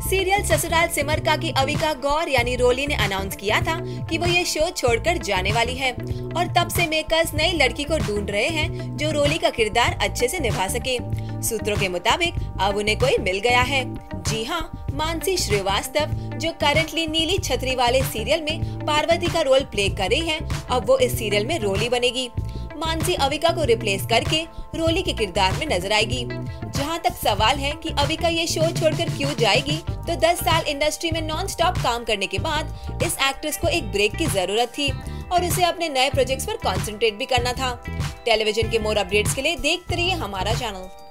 Serial Sasural Simar का की अविका गौर यानी रोली ने अनाउंस किया था कि वो ये शो छोड़कर जाने वाली है और तब से मेकर्स नई लड़की को ढूंढ रहे हैं जो रोली का किरदार अच्छे से निभा सके। सूत्रों के मुताबिक अब उन्हें कोई मिल गया है। जी हाँ, मानसी श्रीवास्तव जो करंटली नीली छतरी वाले सीरियल में पार्वती का रोल प्ले कर रही है, अब वो इस सीरियल में रोली बनेगी। मानसी अविका को रिप्लेस करके रोली के किरदार में नजर आएगी। जहां तक सवाल है कि अविका ये शो छोड़कर क्यों जाएगी, तो 10 साल इंडस्ट्री में नॉन स्टॉप काम करने के बाद इस एक्ट्रेस को एक ब्रेक की जरूरत थी और उसे अपने नए प्रोजेक्ट्स पर कंसंट्रेट भी करना था। टेलीविजन के मोर अपडेट्स के लिए देखते रहिए हमारा चैनल।